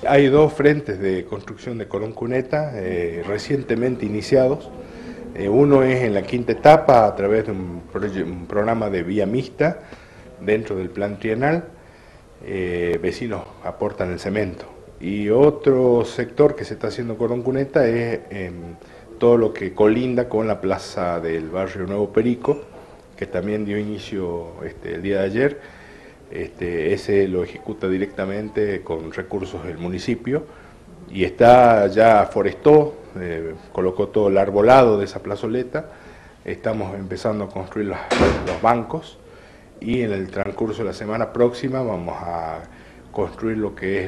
Hay dos frentes de construcción de cordón cuneta recientemente iniciados. Uno es en la quinta etapa a través de un programa de vía mixta dentro del plan trienal. Vecinos aportan el cemento. Y otro sector que se está haciendo cordón cuneta es todo lo que colinda con la plaza del barrio Nuevo Perico, que también dio inicio el día de ayer. Ese lo ejecuta directamente con recursos del municipio y ya forestó, colocó todo el arbolado de esa plazoleta. Estamos empezando a construir los bancos y en el transcurso de la semana próxima vamos a construir lo que es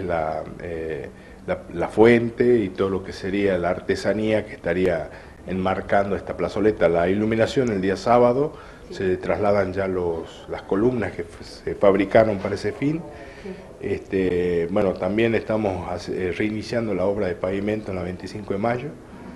la fuente y todo lo que sería la artesanía que estaría enmarcando esta plazoleta. La iluminación el día sábado, se trasladan ya las columnas que se fabricaron para ese fin. Bueno, también estamos reiniciando la obra de pavimento en la 25 de mayo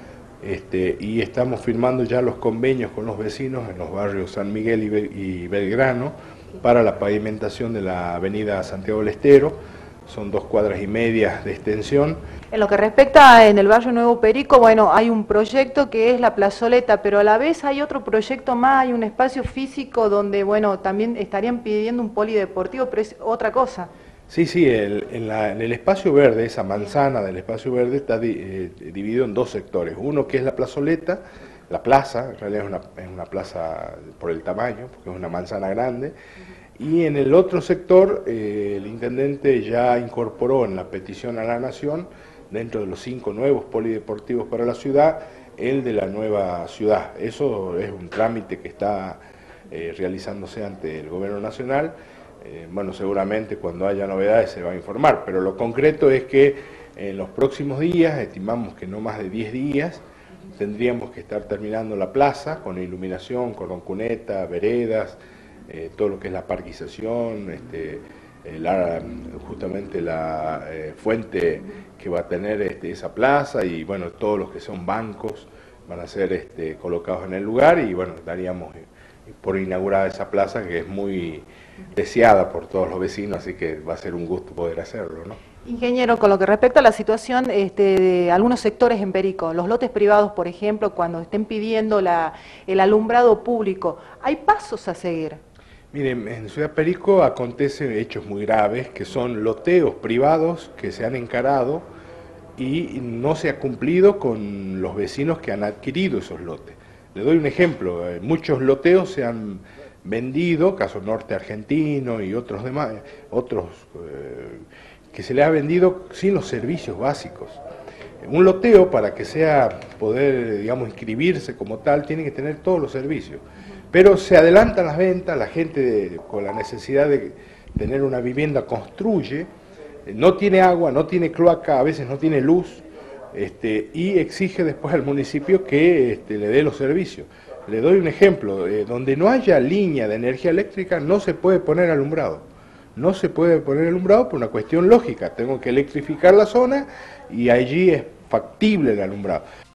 y estamos firmando ya los convenios con los vecinos en los barrios San Miguel y Belgrano para la pavimentación de la avenida Santiago del Estero. Son 2,5 cuadras de extensión. En lo que respecta en el barrio Nuevo Perico, bueno, hay un proyecto que es la plazoleta, pero a la vez hay otro proyecto más, hay un espacio físico donde, bueno, también estarían pidiendo un polideportivo, pero es otra cosa. Sí, en el espacio verde, esa manzana del espacio verde está dividido en dos sectores. Uno que es la plazoleta, la plaza, en realidad es una plaza por el tamaño, porque es una manzana grande. Y en el otro sector, el intendente ya incorporó en la petición a la Nación, dentro de los 5 nuevos polideportivos para la ciudad, el de la nueva ciudad. Eso es un trámite que está realizándose ante el Gobierno Nacional. Bueno, seguramente cuando haya novedades se va a informar, pero lo concreto es que en los próximos días, estimamos que no más de 10 días, tendríamos que estar terminando la plaza con iluminación, cordón cuneta, veredas, todo lo que es la parquización, justamente la fuente que va a tener esa plaza y bueno, todos los que son bancos van a ser colocados en el lugar y bueno, daríamos por inaugurada esa plaza que es muy deseada por todos los vecinos, así que va a ser un gusto poder hacerlo, ¿no? Ingeniero, con lo que respecta a la situación de algunos sectores en Perico, los lotes privados, por ejemplo, cuando estén pidiendo el alumbrado público, ¿hay pasos a seguir? Miren, en Ciudad Perico acontecen hechos muy graves, que son loteos privados que se han encarado y no se ha cumplido con los vecinos que han adquirido esos lotes. Le doy un ejemplo, muchos loteos se han vendido, caso Norte Argentino y otros demás, que se le ha vendido sin los servicios básicos. Un loteo, para que poder, digamos, inscribirse como tal, tiene que tener todos los servicios. Pero se adelantan las ventas, la gente con la necesidad de tener una vivienda construye, no tiene agua, no tiene cloaca, a veces no tiene luz, y exige después al municipio que le dé los servicios. Le doy un ejemplo, donde no haya línea de energía eléctrica no se puede poner alumbrado. No se puede poner alumbrado por una cuestión lógica, tengo que electrificar la zona y allí es factible el alumbrado.